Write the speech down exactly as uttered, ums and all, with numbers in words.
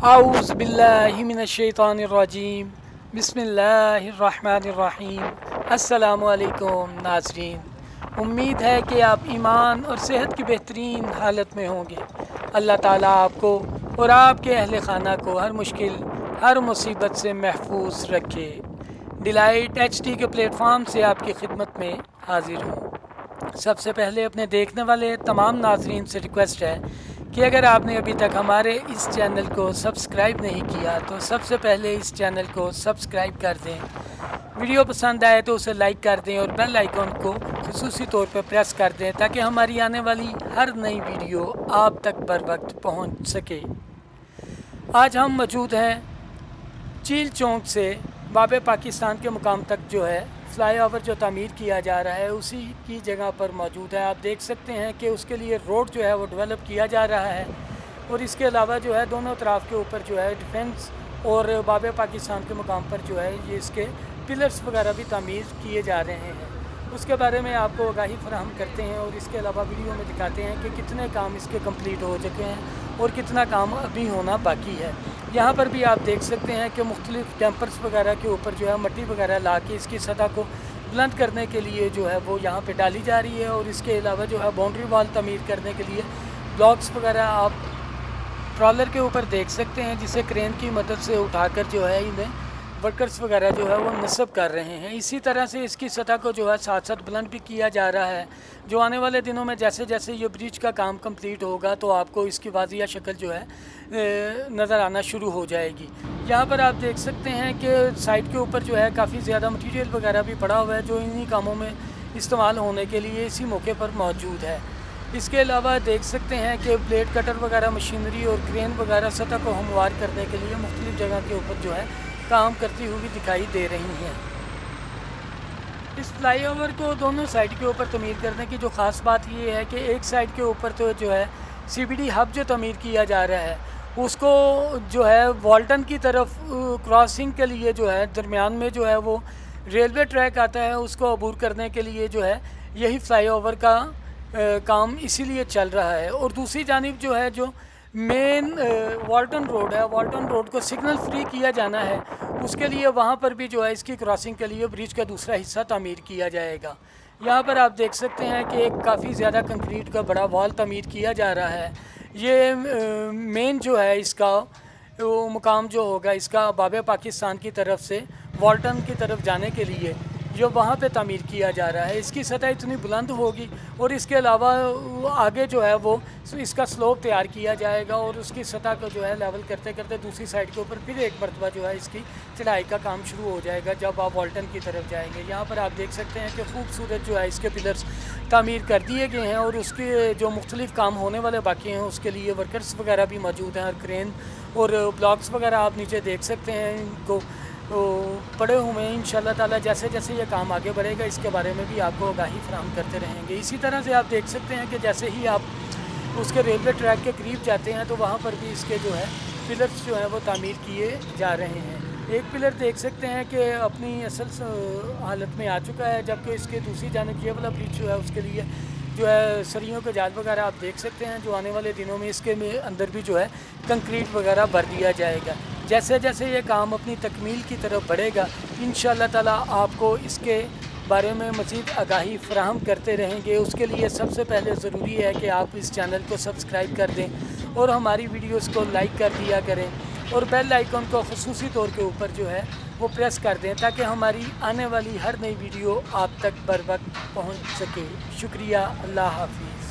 आऊज़ बिल्लाहि मिनश्शैतानिर्रजीम बिस्मिल्लाहिर्रहमानिर्रहीम। अस्सलामु अलैकुम नाज़रीन, उम्मीद है कि आप ईमान और सेहत की बेहतरीन हालत में होंगे। अल्लाह ताला आपको और आपके अहल खाना को हर मुश्किल हर मुसीबत से महफूज रखे। डिलाइट एच डी के प्लेटफॉर्म से आपकी खिदमत में हाजिर हूँ। सबसे पहले अपने देखने वाले तमाम नाज़रीन से रिक्वेस्ट है कि अगर आपने अभी तक हमारे इस चैनल को सब्सक्राइब नहीं किया तो सबसे पहले इस चैनल को सब्सक्राइब कर दें। वीडियो पसंद आए तो उसे लाइक कर दें और बेल आइकन को खुसूसी तौर पर प्रेस कर दें ताकि हमारी आने वाली हर नई वीडियो आप तक बर वक्त पहुँच सके। आज हम मौजूद हैं चील चौक से बाबे पाकिस्तान के मुकाम तक जो है फ्लाई ओवर जो तामीर किया जा रहा है उसी की जगह पर मौजूद है। आप देख सकते हैं कि उसके लिए रोड जो है वो डेवलप किया जा रहा है और इसके अलावा जो है दोनों तरफ के ऊपर जो है डिफेंस और बाबे पाकिस्तान के मुकाम पर जो है ये इसके पिलर्स वगैरह भी तामीर किए जा रहे हैं। उसके बारे में आपको आगाही फराहम करते हैं और इसके अलावा वीडियो में दिखाते हैं कि कितने काम इसके कंप्लीट हो चुके हैं और कितना काम अभी होना बाकी है। यहाँ पर भी आप देख सकते हैं कि मुख्तलिफ कैंपर्स वगैरह के ऊपर जो है मट्टी वगैरह ला के इसकी सतह को बुलंद करने के लिए जो है वो यहाँ पे डाली जा रही है और इसके अलावा जो है बाउंड्री वॉल तमीर करने के लिए ब्लॉक्स वगैरह आप ट्रॉलर के ऊपर देख सकते हैं जिसे क्रेन की मदद से उठाकर जो है इन्हें वर्कर्स वगैरह जो है वो नस्ब कर रहे हैं। इसी तरह से इसकी सतह को जो है साथ साथ बुलंद भी किया जा रहा है। जो आने वाले दिनों में जैसे जैसे ये ब्रिज का काम कंप्लीट होगा तो आपको इसकी वाजिया शक्ल जो है नज़र आना शुरू हो जाएगी। यहाँ पर आप देख सकते हैं कि साइड के ऊपर जो है काफ़ी ज़्यादा मटीरियल वगैरह भी पड़ा हुआ है जो इन्हीं कामों में इस्तेमाल होने के लिए इसी मौके पर मौजूद है। इसके अलावा देख सकते हैं कि ब्लेड कटर वगैरह मशीनरी और क्रेन वगैरह सतह को हमवार करने के लिए मुख्तलिफ जगह के ऊपर जो है काम करती हुई दिखाई दे रही हैं। इस फ्लाई ओवर को दोनों साइड के ऊपर तमीर करने की जो ख़ास बात ये है कि एक साइड के ऊपर तो जो है सी बी डी हब जो तमीर किया जा रहा है उसको जो है वॉल्टन की तरफ क्रॉसिंग के लिए जो है दरमियान में जो है वो रेलवे ट्रैक आता है उसको अबूर करने के लिए जो है यही फ्लाई ओवर का आ, काम इसीलिए चल रहा है। और दूसरी जानिब जो है जो मेन वाल्टन रोड है वाल्टन रोड को सिग्नल फ्री किया जाना है उसके लिए वहाँ पर भी जो है इसकी क्रॉसिंग के लिए ब्रिज का दूसरा हिस्सा तामीर किया जाएगा। यहाँ पर आप देख सकते हैं कि एक काफ़ी ज़्यादा कंक्रीट का बड़ा वॉल तामीर किया जा रहा है। ये मेन जो है इसका वो मुकाम जो होगा इसका बाबे पाकिस्तान की तरफ से वाल्टन की तरफ जाने के लिए जो वहाँ पे तामीर किया जा रहा है। इसकी सतह इतनी बुलंद होगी और इसके अलावा आगे जो है वो इसका स्लोप तैयार किया जाएगा और उसकी सतह को जो है लेवल करते करते दूसरी साइड के ऊपर फिर एक मरतबा जो है इसकी चढ़ाई का काम शुरू हो जाएगा जब आप वाल्टन की तरफ जाएंगे। यहाँ पर आप देख सकते हैं कि खूबसूरत जो है इसके पिलर्स तामीर कर दिए गए हैं और उसके जो मुख्तलिफ काम होने वाले बाकी हैं उसके लिए वर्कर्स वगैरह भी मौजूद हैं और क्रेन और ब्लॉक्स वगैरह आप नीचे देख सकते हैं इनको तो पड़े हुए हैं। इंशाल्लाह ताला जैसे जैसे ये काम आगे बढ़ेगा इसके बारे में भी आपको आगाही फराहम करते रहेंगे। इसी तरह से आप देख सकते हैं कि जैसे ही आप उसके रेलवे ट्रैक के करीब जाते हैं तो वहाँ पर भी इसके जो है पिलर्स जो है वो तामीर किए जा रहे हैं। एक पिलर देख सकते हैं कि अपनी असल हालत में आ चुका है जबकि इसके दूसरी जानिब ये वाला ब्रिज जो है उसके लिए जो है सरियों के जाल वगैरह आप देख सकते हैं जो आने वाले दिनों में इसके में अंदर भी जो है कंक्रीट वगैरह भर दिया जाएगा। जैसे जैसे ये काम अपनी तकमील की तरफ बढ़ेगा इंशाअल्लाह ताला आपको इसके बारे में मज़ीद आगाही फराहम करते रहेंगे। उसके लिए सबसे पहले ज़रूरी है कि आप इस चैनल को सब्सक्राइब कर दें और हमारी वीडियोस को लाइक कर दिया करें और बेल आइकन को खुसूसी तौर के ऊपर जो है वो प्रेस कर दें ताकि हमारी आने वाली हर नई वीडियो आप तक बर वक्त पहुँच सके। शुक्रिया, अल्लाह हाफिज़।